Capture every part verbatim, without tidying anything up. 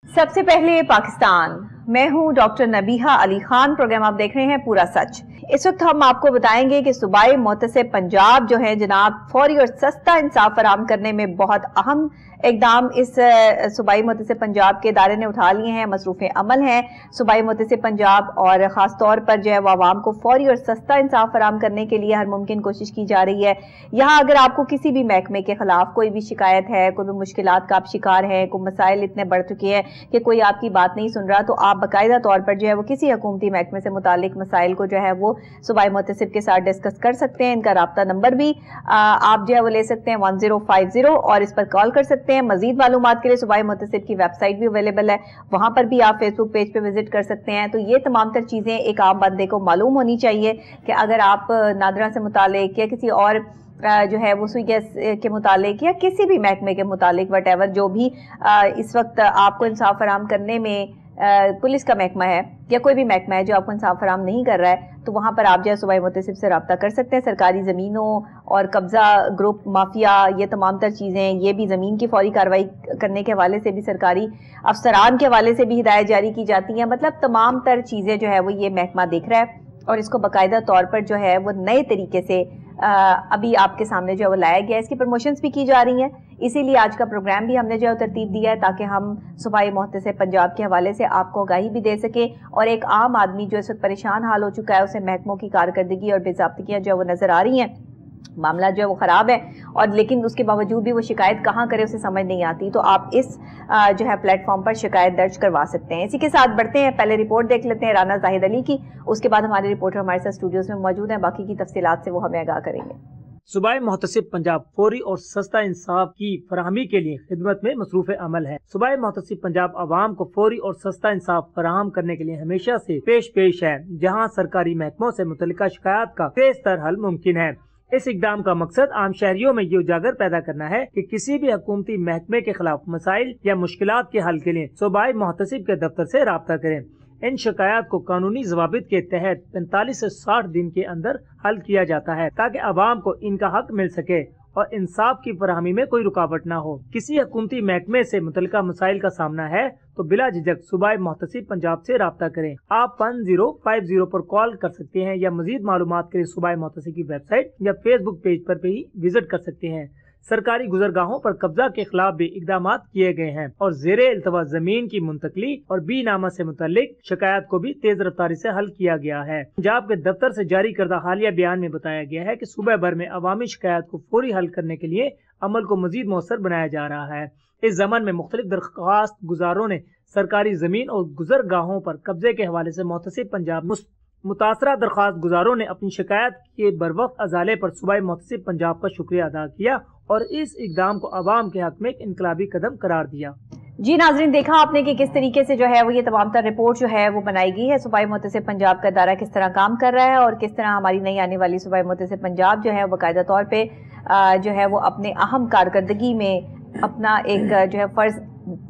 सबसे पहले पाकिस्तान, मैं हूं डॉक्टर नबीहा अली खान। प्रोग्राम आप देख रहे हैं पूरा सच। इस वक्त हम आपको बताएंगे कि सूबाई मोहतसिब पंजाब जो है जनाब फौरी और सस्ता इंसाफ फराहम करने में बहुत अहम इकदाम इस सूबाई मोहतसिब पंजाब के इदारे ने उठा लिए हैं, मसरूफ़ अमल हैं। सूबाई मोहतसिब पंजाब और ख़ास तौर पर जो है वो आवाम को फौरी और सस्ता इंसाफ फराहम करने के लिए हर मुमकिन कोशिश की जा रही है। यहाँ अगर आपको किसी भी महकमे के खिलाफ कोई भी शिकायत है, कोई भी मुश्किलात का आप शिकार हैं, कोई मसाइल इतने बढ़ चुके हैं कि कोई आपकी बात नहीं सुन रहा, तो आप बाकायदा तौर पर जो है वो किसी हुकूमती महकमे से मुतालिक मसाइल को जो है वो सूबाई मोहतसिब के साथ डिस्कस कर सकते हैं। इनका राब्ता नंबर भी आ, आप जो है वो ले सकते हैं वन जीरो फाइव जीरो और इस पर कॉल कर सकते हैं। मजीद मालूमात के लिए सूबाई मोहतसिब की वेबसाइट भी अवेलेबल है, वहां पर भी आप फेसबुक पेज पे विजिट कर सकते हैं। तो ये तमाम तर चीजें एक आम बंदे को मालूम होनी चाहिए कि अगर आप नादरा से मुतालिक या किसी और जो है वो सुई गैस के मुतालिक या किसी भी महकमे के मुतालिक वट एवर जो भी इस वक्त आपको इंसाफ फराहम करने में पुलिस का महकमा है या कोई भी महकमा है जो आपको इंसाफ फराहम नहीं कर रहा है, तो वहाँ पर आप जो है सूबाई मोहतसिब से रब्ता कर सकते हैं। सरकारी ज़मीनों और कब्ज़ा ग्रुप माफिया ये तमाम तर चीज़ें, ये भी ज़मीन की फौरी कार्रवाई करने के हवाले से भी सरकारी अफसरान के हवाले से भी हिदायत जारी की जाती हैं। मतलब तमाम तर चीज़ें जो है वो ये महकमा देख रहा है और इसको बाकायदा तौर पर जो है वो नए तरीके से आ, अभी आपके सामने जो है वो लाया गया है। इसकी प्रमोशंस भी की जा रही हैं, इसीलिए आज का प्रोग्राम भी हमने जो है तरतीब दिया है ताकि हम सूबाई मोहतसिब पंजाब के हवाले से आपको आगाही भी दे सके और एक आम आदमी जो इस वक्त परेशान हाल हो चुका है, उसे महकमों की कारकर्दगी और बेज़ाब्तियाँ जो है वो नज़र आ रही हैं, मामला जो है वो ख़राब है और लेकिन उसके बावजूद भी वो शिकायत कहाँ करे उसे समझ नहीं आती, तो आप इस जो है प्लेटफॉर्म पर शिकायत दर्ज करवा सकते हैं। इसी के साथ बढ़ते हैं, पहले रिपोर्ट देख लेते हैं राना जाहिद अली की, उसके बाद हमारे रिपोर्टर हमारे साथ स्टूडियोज में मौजूद हैं, बाकी की तफसीलात से वो हमें आगाह करेंगे। सूबाई मोहतसिब पंजाब फौरी और सस्ता इंसाफ की फराहमी के लिए खिदमत में मसरूफ़ अमल है। सूबाई मोहतसिब पंजाब आवाम को फौरी और सस्ता इंसाफ फराहम करने के लिए हमेशा से पेश पेश है, जहाँ सरकारी महकमों से मुतल्लिका शिकायत का तेज तर हल मुमकिन है। इस इकदाम का मकसद आम शहरियों में ये उजागर पैदा करना है कि किसी भी हुकूमती महकमे के खिलाफ मसाइल या मुश्किलात के हल के लिए सूबाई मोहतसिब के दफ्तर से राब्ता करें। इन शिकायत को कानूनी ज़वाबित के तहत पैंतालीस से साठ दिन के अंदर हल किया जाता है ताकि आवाम को इनका हक मिल सके और इंसाफ की फराहमी में कोई रुकावट ना हो। किसी हुकूमती महकमे से मुतल्लिका मसाइल का सामना है तो बिला झिझक सूबाई मोहतसिब पंजाब से राब्ता करें। आप वन जीरो फाइव जीरो पर कॉल कर सकते हैं या मजीद मालूमात के लिए सूबाई मोहतसिब की वेबसाइट या फेसबुक पेज पर भी विजिट कर सकते हैं। सरकारी गुजरगाहों पर कब्जा के खिलाफ भी इकदाम किए गए हैं और ज़ेरे इल्तवा जमीन की मुंतकली और बी नामा से मुतल्लिक शिकायत को भी तेज रफ्तारी से हल किया गया है। पंजाब के दफ्तर से जारी करदा हालिया बयान में बताया गया है कि सूबे भर में अवामी शिकायत को फौरी हल करने के लिए अमल को मजीद मौसर बनाया जा रहा है। इस जमान में मुख्तलिफ दरख्वास्त गुजारों ने सरकारी जमीन और गुजरगाहों पर कब्जे के हवाले से मोहतसिब पंजाब मुतासरा दरख्वास्त गुजारों ने अपनी शिकायत के बरवक्त अजाले पर सूबाई मोहतसिब पंजाब का शुक्रिया अदा किया और इस इकदाम को अवाम के हक में एक इनकलाबी कदम करार दिया। जी नाजरीन, देखा आपने कि किस तरीके से जो है वो ये तमाम तर रिपोर्ट जो है वो बनाई गई है। सूबाई मोहतसिब पंजाब का इदारा किस तरह काम कर रहा है और किस तरह हमारी नई आने वाली सूबाई मोहतसिब पंजाब जो है वो बाकायदा तौर पे जो है वो अपने अहम कारकर्दगी में अपना एक जो है फर्ज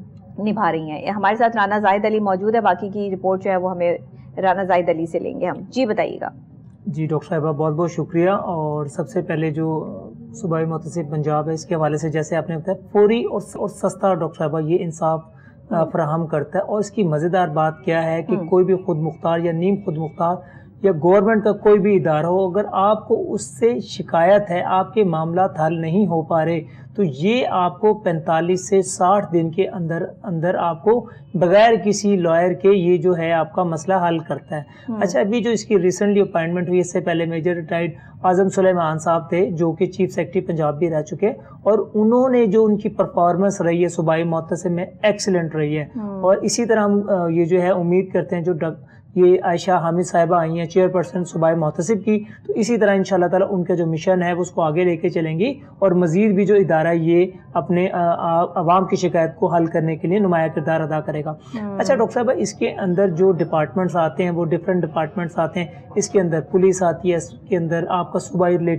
निभा रही हैं। हमारे साथ राना जाहिद अली मौजूद है, बाकी की रिपोर्ट जो है वो हमें राना जाहिद अली से लेंगे हम। जी बताइएगा। जी डॉक्टर साहिबा, बहुत बहुत शुक्रिया। और सबसे पहले जो सूबाई मोहतसिब पंजाब है इसके हवाले से जैसे आपने बताया फौरी और, और सस्ता डॉक्टर साहिबा ये इंसाफ फराहम करता है। और इसकी मज़ेदार बात क्या है कि कोई भी खुद मुख्तार या नीम खुद मुख्तार या गवर्नमेंट का कोई भी इदारा हो, अगर आपको उससे शिकायत है, आपके मामला हल नहीं हो पा रहे, तो ये आपको पैंतालीस से साठ दिन के अंदर अंदर आपको बगैर किसी लॉयर के ये जो है आपका मसला हल करता है। अच्छा, अभी जो इसकी रिसेंटली अपॉइंटमेंट हुई, इससे पहले मेजर रिटायर्ड आजम सुलेमान साहब थे जो कि चीफ सेक्रेटरी पंजाब भी रह चुके, और उन्होंने जो उनकी परफॉर्मेंस रही है सूबाई मोहतसिब में एक्सीलेंट रही है। और इसी तरह हम ये जो है उम्मीद करते हैं जो ये आयशा हामिद साहिबा आई हैं चेयरपर्सन सूबाई मोहतसिब की, तो इसी तरह इंशाल्लाह ताला उनका जो मिशन है वो उसको आगे लेके चलेंगी और मज़ीद भी जो इदारा ये अपने आवाम की शिकायत को हल करने के लिए नुमाया किरदार अदा करेगा। अच्छा डॉक्टर साहब, इसके अंदर जो डिपार्टमेंट्स आते हैं वो डिफरेंट डिपार्टमेंट्स आते हैं। इसके अंदर पुलिस आती है, इसके अंदर आपका सूबाई रिलेटेड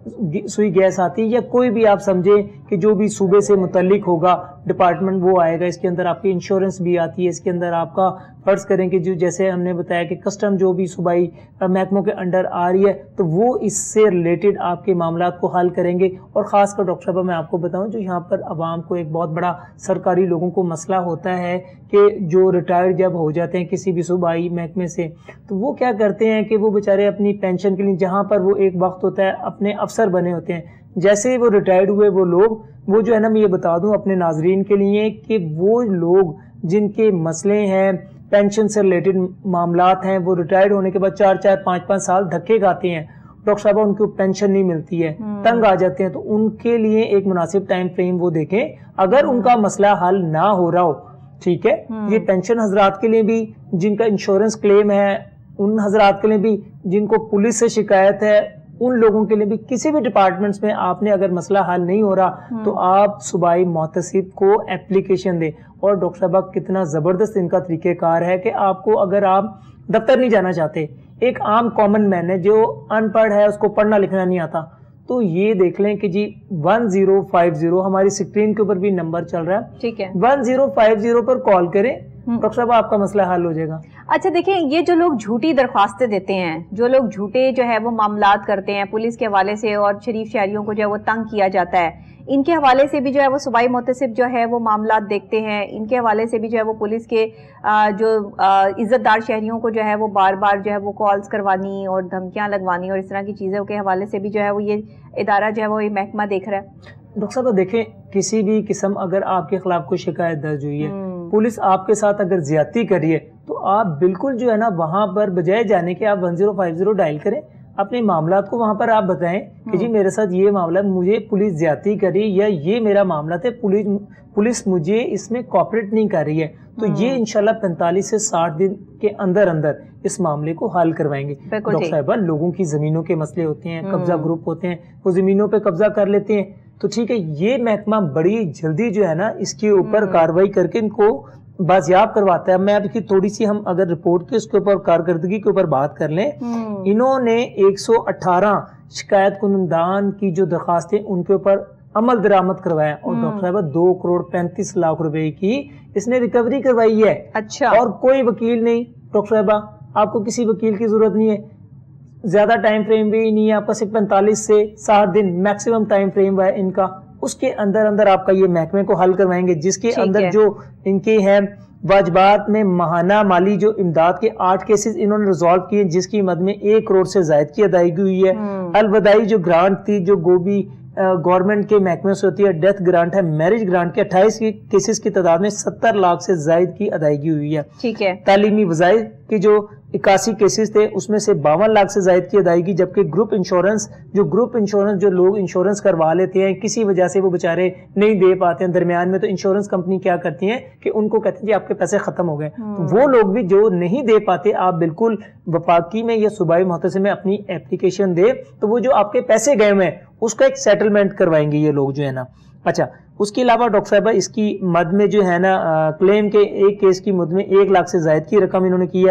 سوئی گیس آتی ہے، یا کوئی بھی آپ سمجھیں کہ جو بھی صوبے سے متعلق ہوگا ڈپارٹمنٹ وہ آئے گا، اس کے اندر آپ کی انشورنس بھی آتی ہے، اس کے اندر آپ کا فرض کریں کہ جو جیسے ہم نے بتایا کہ کسٹم جو بھی صوبائی محکموں کے انڈر آ رہی ہے تو وہ اس سے ریلیٹڈ آپ کے معاملات کو حل کریں گے. اور خاص کر ڈاکٹر صاحبہ میں آپ کو بتاؤں جو یہاں پر عوام کو ایک بہت بڑا سرکاری لوگوں کو مسئلہ ہوتا ہے کہ جو ریٹائرڈ جب ہو جاتے ہیں کسی بھی صوبائی محکمے سے تو وہ کیا کرتے ہیں کہ وہ بیچارے اپنی پینشن کے لیے جہاں پر وہ ایک وقت ہوتا ہے اپنے افسر بنے ہوتے ہیں، جیسے ہی وہ ریٹائرڈ ہوئے وہ لوگ وہ جو ہے نا میں یہ بتا دوں اپنے ناظرین کے لیے کہ وہ لوگ جن کے مسئلے ہیں پینشن سے ریلیٹڈ معاملات ہیں وہ ریٹائرڈ ہونے کے بعد چار چار پانچ پانچ سال دھکے کھاتے ہیں، ڈاکٹر صاحبہ ان کو پینشن نہیں ملتی ہے، تنگ آ جاتے ہیں، تو ان کے لیے ایک مناسب ٹائم فریم وہ دیکھیں اگر ان کا مسئلہ حل نہ ہو رہا ہو. ٹھیک ہے، یہ پینشن حضرات کے لیے بھی جن کا انشورنس کلیم ہے، ان حضرات کے لیے بھی جن کو پولیس سے شکایت ہے، ان لوگوں کے لیے بھی کسی بھی ڈپارٹمنٹس میں آپ نے اگر مسئلہ حل نہیں ہو رہا تو آپ صوبائی محتسب کو اپلیکیشن دیں. اور ڈاکٹر صاحبہ کتنا زبردست ان کا طریقہ کار ہے کہ آپ کو اگر آپ دفتر نہیں جانا چاہتے، ایک عام کامن مین ہے جو ان پڑھ ہے اس کو پڑھنا لکھنا نہیں آتا، تو یہ دیکھ لیں کہ جی ون زیرو فائیو زیرو ہماری اسکرین کے اوپر بھی نمبر چل رہا ہے، ٹھیک ہے، ون زیرو فائیو زیرو پر کال کریں، ڈاکٹر صاحب آپ کا مسئلہ حل ہو جائے گا. اچھا دیکھیں، یہ جو لوگ جھوٹی درخواستیں دیتے ہیں، جو لوگ جھوٹے جو ہے وہ معاملات کرتے ہیں پولیس کے حوالے سے اور شریف شہریوں کو جو ہے وہ تنگ کیا جاتا ہے، ان کے حوالے سے بھی جو ہے وہ صوبائی محتسب جو ہے وہ معاملات دیکھتے ہیں، ان کے حوالے سے بھی جو ہے وہ پولیس کے جو عزت دار شہریوں کو جو ہے وہ بار بار جو ہے وہ کالز کروانی اور دھمکیاں لگوانی اور اس طرح کی چیزوں کے حوالے سے بھی جو ہے وہ یہ ادارہ جو ہے وہ یہ محکمہ دیکھ رہا ہے. ڈاکٹر صاحب دیکھیں، کسی بھی قسم اگر آپ کے خلاف کوئی شکایت درج ہوئی ہے، پولیس آپ کے ساتھ اگر زیادتی کری ہے تو آپ بالکل جو ہے نا وہاں پر بجائے جانے کے آپ one zero five zero dial کریں، اپنے معاملات کو وہاں پر آپ بتائیں کہ جی میرے ساتھ یہ معاملہ، مجھے پولیس زیادتی کری یا یہ میرا معاملہ ہے، پولیس پولیس مجھے اس میں کوآپریٹ نہیں کر رہی ہے، تو یہ انشاءاللہ پینتالیس سے ساٹھ دن کے اندر اندر اس معاملے کو حل کروائیں گے. ڈاکٹر صاحبہ لوگوں کی زمینوں کے مسئلے ہوتے ہیں، قبضہ گروپ ہوتے ہیں، وہ زمینوں پہ قبضہ کر لیتے ہیں، تو ٹھیک ہے یہ محکمہ بڑی جلدی جو ہے نا اس کے اوپر کارروائی کر کے ان کو بازیاب کرواتا ہے. میں اب کی تھوڑی سی ہم اگر رپورٹ کے اس کے اوپر کارکردگی کے اوپر بات کر لیں، انہوں نے ایک سو اٹھارہ شکایت کنندگان کی جو درخواستیں ان کے اوپر عمل درآمد کروایا اور ڈاکٹر صاحب دو کروڑ پینتیس لاکھ روپے کی اس نے ریکوری کروائی ہے. اچھا، اور کوئی وکیل نہیں ڈاکٹر صاحبہ، آپ کو کسی وکیل کی ضرورت نہیں ہے، زیادہ ٹائم فریم بھی نہیں ہے آپ کا، صرف پینتالیس سے ساٹھ دن میکسیمم ٹائم فریم ہے ان کا، اس کے اندر اندر آپ کا یہ محکمے کو حل کروائیں گے، جس کے اندر جو ان کے ہیں واجبات میں ماہانہ مالی جو امداد کے آٹھ کیسز انہوں نے ریزالو کیے جس کی مد میں ایک کروڑ سے زائد کی ادائیگی ہوئی ہے. الوداعی جو گرانٹ تھی جو گوبھی گورنمنٹ کے محکمے سے ہوتی ہے، ڈیتھ گرانٹ ہے، میرج گرانٹ کے اٹھائیس کی کیسز کی تعداد میں ستر لاکھ سے زائد کی ادائیگی ہوئی ہے. ٹھیک ہے، تعلیمی وظائف کی جو اکاسی کیسز تھے اس میں سے باون لاکھ سے زائد کی ادائیگی، جبکہ گروپ انشورنس جو گروپ انشورنس جو لوگ انشورنس کروا لیتے ہیں کسی وجہ سے وہ بیچارے نہیں دے پاتے ہیں درمیان میں، تو انشورنس کمپنی کیا کرتی ہیں کہ ان کو کہتے ہیں جی آپ کے پیسے ختم ہو گئے، تو وہ لوگ بھی جو نہیں دے پاتے آپ بالکل وفاقی میں یا صوبائی محتسب میں اپنی اپلیکیشن دے تو وہ جو آپ کے پیسے گئے ہوئے ہیں اس کا ایک سیٹلمنٹ کروائیں گے یہ لوگ جو ہے نا. اچھا، اس کے علاوہ ڈاکٹر صاحبہ اس کی مد میں جو ہے نا کلیم کے ایک کیس کی مد میں ایک لاکھ سے زائد کی رقم انہوں نے کی ہے.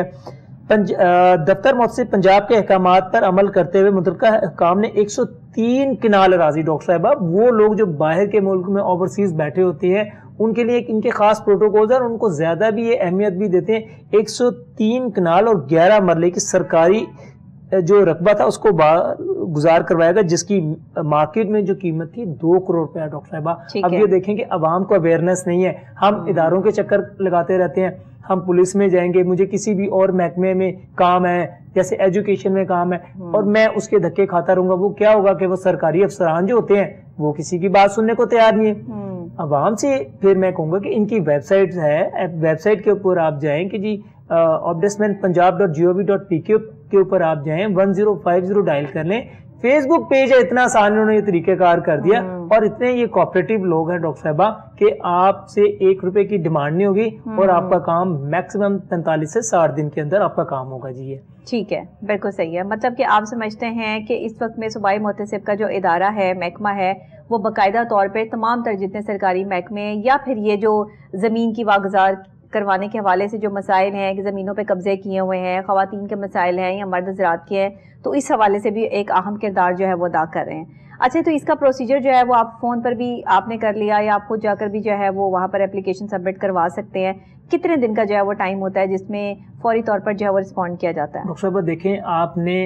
دفتر محتسب پنجاب کے احکامات پر عمل کرتے ہوئے متعلقہ حکام نے ایک سو تین کنال اراضی، ڈاکٹر صاحبہ وہ لوگ جو باہر کے ملک میں اوورسیز بیٹھے ہوتے ہیں ان کے لیے ان کے خاص پروٹوکولز ہیں اور ان کو زیادہ بھی یہ اہمیت بھی دیتے ہیں. ایک سو تین کنال اور گیارہ مرلے کی سرکاری جو رقبہ تھا اس کو گزار کروایا گا جس کی مارکیٹ میں جو قیمت تھی دو کروڑ روپیہ. ڈاکٹر صاحبہ اب یہ دیکھیں کہ عوام کو اویئرنیس نہیں ہے، ہم اداروں کے چکر لگاتے رہتے ہیں، ہم پولیس میں جائیں گے، مجھے کسی بھی اور محکمے میں کام ہے جیسے ایجوکیشن میں کام ہے اور میں اس کے دھکے کھاتا رہوں گا، وہ کیا ہوگا کہ وہ سرکاری افسران جو ہوتے ہیں وہ کسی کی بات سننے کو تیار نہیں ہے. عوام سے پھر میں کہوں گا کہ ان کی ویب سائٹ ہے، ویب سائٹ کے اوپر آپ جائیں کہ جی ombudsman Punjab dot G O V dot P K کے اوپر آپ جائیں، one zero five zero dial کر لیں. فیس بک پیج ہے، اتنا آسان انہوں نے یہ طریقہ کار کر دیا اور اتنے یہ کوآپریٹو لوگ ہیں ڈاکٹر صاحبہ کہ آپ سے ایک روپے کی ڈیمانڈ نہیں ہوگی اور آپ کا کام میکسیمم پینتالیس سے ساٹھ دن کے اندر آپ کا کام ہوگا. جی ٹھیک ہے، بالکل صحیح ہے. مطلب کہ آپ سمجھتے ہیں کہ اس وقت میں صوبائی محتسب کا جو ادارہ ہے، محکمہ ہے، وہ باقاعدہ طور پہ تمام تر جتنے سرکاری محکمے یا پھر یہ جو زمین کی واگزار کروانے کے حوالے سے جو مسائل ہیں کہ زمینوں پہ قبضے کیے ہوئے ہیں، خواتین کے مسائل ہیں یا مرد حضرات کے ہیں، تو اس حوالے سے بھی ایک اہم کردار جو ہے وہ ادا کر رہے ہیں. اچھا، تو اس کا پروسیجر جو ہے وہ آپ فون پر بھی آپ نے کر لیا یا آپ خود جا کر بھی جو ہے وہ وہاں پر اپلیکیشن سبمٹ کروا سکتے ہیں؟ کتنے دن کا جو ہے وہ ٹائم ہوتا ہے جس میں فوری طور پر جو ہے وہ رسپونڈ کیا جاتا ہے؟ ڈاکٹر صاحبہ دیکھیں، آپ نے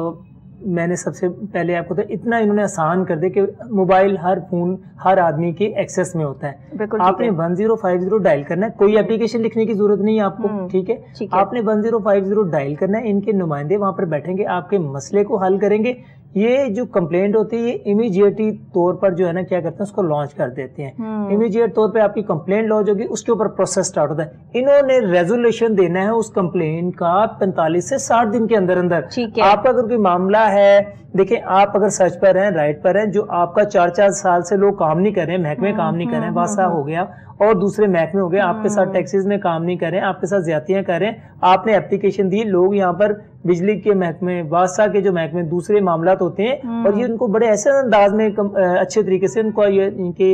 میں نے سب سے پہلے آپ کو تو اتنا انہوں نے آسان کر دے کہ موبائل ہر فون ہر آدمی کے ایکسیس میں ہوتا ہے. آپ نے one zero five zero dial کرنا ہے، کوئی اپلیکیشن لکھنے کی ضرورت نہیں ہے آپ کو. ٹھیک ہے، آپ نے one zero five zero dial کرنا ہے. ان کے نمائندے وہاں پر بیٹھیں گے، آپ کے مسئلے کو حل کریں گے. یہ جو کمپلینٹ ہوتی ہے یہ امیجیٹلی طور پر جو ہے نا کیا کرتے ہیں اس کو لانچ کر دیتے ہیں. امیجیٹ طور پہ آپ کی کمپلینٹ لانچ ہوگی، اس کے اوپر پروسیس سٹارٹ ہوتا ہے. انہوں نے ریزولوشن دینا ہے اس کمپلینٹ کا پینتالیس سے ساٹھ دن کے اندر اندر. آپ کا اگر کوئی معاملہ ہے، دیکھیں آپ اگر سچ پر ہیں، رائٹ پر ہیں، جو آپ کا چار چار سال سے لوگ کام نہیں کر رہے ہیں، محکمے کام نہیں کر رہے ہیں، واسطہ ہو گیا اور دوسرے محکمے ہو گئے، آپ کے ساتھ ٹیکسیز میں کام نہیں کر رہے ہیں، آپ کے ساتھ زیادتیاں کر رہے ہیں، آپ نے اپلیکیشن دی، لوگ یہاں پر بجلی کے محکمے، واسطہ کے جو محکمے دوسرے معاملات ہوتے ہیں، اور یہ ان کو بڑے ایسے انداز میں اچھے طریقے سے ان کو یہ ان کے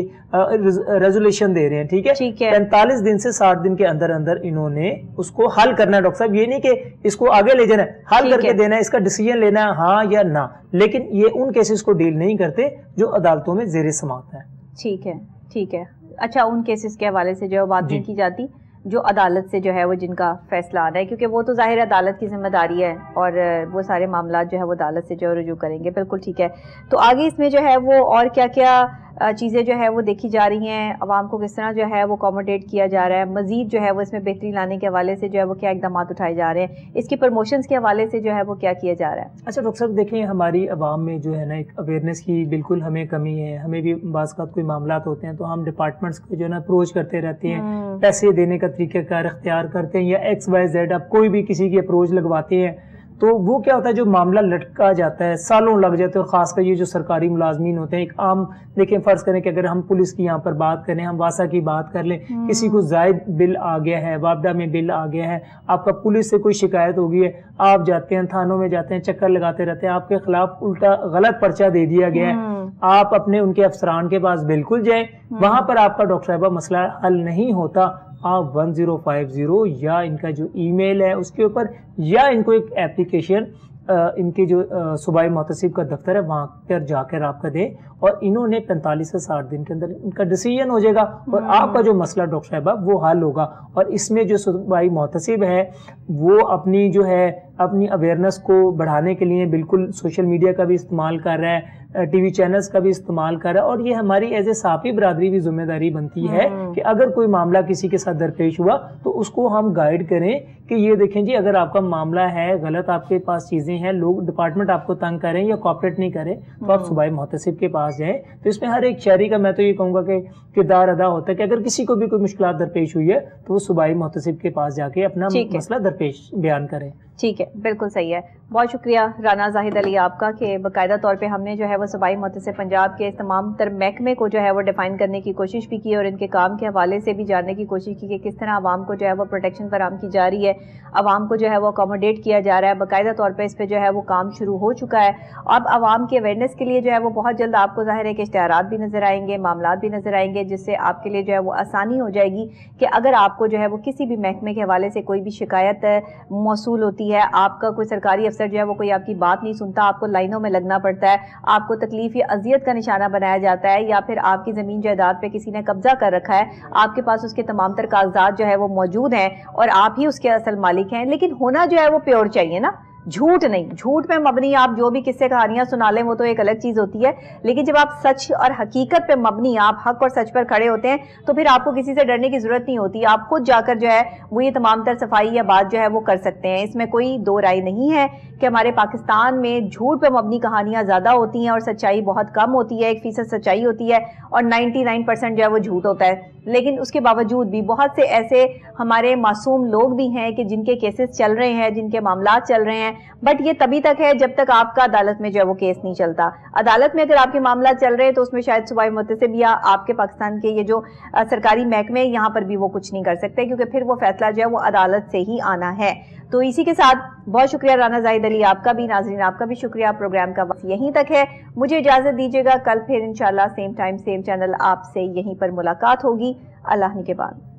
ریزولوشن دے رہے ہیں. ٹھیک ہے، پینتالیس دن سے ساٹھ دن کے اندر اندر انہوں نے اس کو حل کرنا ہے. ڈاکٹر صاحب یہ نہیں کہ اس کو آگے لے جانا ہے، حل کر کے دینا ہے، اس کا ڈیسیجن لینا ہے ہاں یا نہ. لیکن یہ ان کیسز کو ڈیل نہیں کرتے جو عدالتوں میں زیر سماعت ہے. ٹھیک ہے ٹھیک ہے اچھا، ان کیسز کے حوالے سے جو بات نہیں کی جاتی جو عدالت سے جو ہے وہ جن کا فیصلہ آنا ہے، کیونکہ وہ تو ظاہر عدالت کی ذمہ داری ہے اور وہ سارے معاملات جو ہے وہ عدالت سے جو رجوع کریں گے. بالکل ٹھیک ہے. تو آگے اس میں جو ہے وہ اور کیا کیا چیزیں جو ہے وہ دیکھی جا رہی ہیں، عوام کو کس طرح جو ہے وہ اکوموڈیٹ کیا جا رہا ہے، مزید جو ہے وہ اس میں بہتری لانے کے حوالے سے جو ہے وہ کیا اقدامات اٹھائے جا رہے ہیں، اس کی پروموشنز کے حوالے سے جو ہے وہ کیا کیا جا رہا ہے؟ اچھا ڈاکٹر صاحب دیکھیں، ہماری عوام میں جو ہے نا ایک اویئرنیس کی بالکل ہمیں کمی ہے. ہمیں بھی بعض اوقات کوئی معاملات ہوتے ہیں تو ہم ڈپارٹمنٹس کو جو ہے نا اپروچ کرتے رہتے ہیں، پیسے دینے کا طریقہ کار اختیار کرتے ہیں یا ایکس وائی زیڈ، اب کوئی بھی کسی کی اپروچ لگواتے ہیں تو وہ کیا ہوتا ہے جو معاملہ لٹکا جاتا ہے، سالوں لگ جاتے ہیں. اور خاص کر یہ جو سرکاری ملازمین ہوتے ہیں، ایک عام دیکھیں فرض کریں کہ اگر ہم پولیس کی یہاں پر بات کریں، ہم واسا کی بات کر لیں، کسی کو زائد بل آ گیا ہے، وابڈا میں بل آ گیا ہے، آپ کا پولیس سے کوئی شکایت ہو گئی ہے، آپ جاتے ہیں تھانوں میں جاتے ہیں، چکر لگاتے رہتے ہیں، آپ کے خلاف الٹا غلط پرچہ دے دیا گیا ہے، آپ اپنے ان کے افسران کے پاس بالکل جائیں، وہاں پر آپ کا ڈاکٹر صاحبہ مسئلہ حل نہیں ہوتا، آپ ون زیرو فائیو زیرو یا ان کا جو ای میل ہے اس کے اوپر یا ان کو ایک ایپلیکیشن ان کے جو صوبائی محتسب کا دفتر ہے وہاں پر جا کر آپ کا دیں، اور انہوں نے پینتالیس سے ساٹھ دن کے اندر ان کا ڈیسیجن ہو جائے گا اور آپ کا جو مسئلہ ڈاکٹر صاحبہ وہ حل ہوگا. اور اس میں جو صوبائی محتسب ہے وہ اپنی جو ہے اپنی اویئرنیس کو بڑھانے کے لیے بالکل سوشل میڈیا کا بھی استعمال کر رہا ہے، ٹی وی چینلز کا بھی استعمال کر رہا ہے، اور یہ ہماری ایز اے صحافی برادری بھی ذمہ داری بنتی ہے کہ اگر کوئی معاملہ کسی کے ساتھ درپیش ہوا تو اس کو ہم گائیڈ کریں کہ یہ دیکھیں جی اگر آپ کا معاملہ ہے غلط، آپ کے پاس چیزیں ہیں، لوگ ڈپارٹمنٹ آپ کو تنگ کریں یا کوآپریٹ نہیں کریں تو آپ صوبائی محتسب کے پاس جائیں. تو اس میں ہر ایک شہری کا میں تو یہ کہوں گا کہ کردار ادا ہوتا ہے کہ اگر کسی کو بھی کوئی مشکلات درپیش ہوئی ہے تو وہ صوبائی محتسب کے پاس جا کے اپنا مسئلہ درپیش بیان کریں. ٹھیک ہے، بالکل صحیح ہے. بہت شکریہ رانا زاہد علی آپ کا کہ باقاعدہ طور پہ ہم نے جو ہے وہ صوبائی محتسب پنجاب کے تمام تر محکمے کو جو ہے وہ ڈیفائن کرنے کی کوشش بھی کی اور ان کے کام کے حوالے سے بھی جاننے کی کوشش کی کہ کس طرح عوام کو جو ہے وہ پروٹیکشن فراہم کی جا رہی ہے، عوام کو جو ہے وہ اکوموڈیٹ کیا جا رہا ہے. باقاعدہ طور پہ اس پہ جو ہے وہ کام شروع ہو چکا ہے. اب عوام کے اویئرنیس کے لیے جو ہے وہ بہت جلد آپ کو ظاہر ہے کہ اشتہارات بھی نظر آئیں گے، معاملات بھی نظر آئیں گے، جس سے آپ کے لیے جو ہے وہ آسانی ہو جائے گی کہ اگر آپ کو جو ہے وہ کسی بھی محکمے کے حوالے سے کوئی بھی شکایت موصول ہوتی ہے، آپ کا کوئی سرکاری افسر جو ہے وہ کوئی آپ کی بات نہیں سنتا، آپ کو لائنوں میں لگنا پڑتا ہے، آپ کو تکلیف یا اذیت کا نشانہ بنایا جاتا ہے، یا پھر آپ کی زمین جائیداد پہ کسی نے قبضہ کر رکھا ہے، آپ کے پاس اس کے تمام تر کاغذات جو ہے وہ موجود ہیں اور آپ ہی اس کے اصل مالک ہیں، لیکن ہونا جو ہے وہ پیور چاہیے نا، جھوٹ نہیں. جھوٹ پہ مبنی آپ جو بھی قصے کہانیاں سنا لیں وہ تو ایک الگ چیز ہوتی ہے، لیکن جب آپ سچ اور حقیقت پہ مبنی آپ حق اور سچ پر کھڑے ہوتے ہیں تو پھر آپ کو کسی سے ڈرنے کی ضرورت نہیں ہوتی. آپ خود جا کر جو ہے وہ یہ تمام تر صفائی یا بات جو ہے وہ کر سکتے ہیں. اس میں کوئی دو رائے نہیں ہے کہ ہمارے پاکستان میں جھوٹ پہ مبنی کہانیاں زیادہ ہوتی ہیں اور سچائی بہت کم ہوتی ہے. ایک فیصد سچائی ہوتی ہے اور نائنٹی نائن پرسینٹ جو ہے وہ جھوٹ ہوتا ہے. لیکن اس کے باوجود بھی بہت سے ایسے ہمارے معصوم لوگ بھی ہیں کہ جن کے کیسز چل رہے ہیں، جن کے معاملات چل رہے ہیں، بٹ یہ تبھی تک ہے جب تک آپ کا عدالت میں جو ہے وہ کیس نہیں چلتا. عدالت میں اگر آپ کے معاملات چل رہے ہیں تو اس میں شاید صوبائی محتسب یا آپ کے پاکستان کے یہ جو سرکاری محکمے یہاں پر بھی وہ کچھ نہیں کر سکتے، کیونکہ پھر وہ فیصلہ جو ہے وہ عدالت سے ہی آنا ہے. تو اسی کے ساتھ بہت شکریہ رانا زاہد علی آپ کا بھی، ناظرین آپ کا بھی شکریہ. پروگرام کا وقت یہیں تک ہے، مجھے اجازت دیجیے گا. کل پھر انشاءاللہ سیم ٹائم سیم چینل آپ سے یہیں پر ملاقات ہوگی. اللہ نگہبان.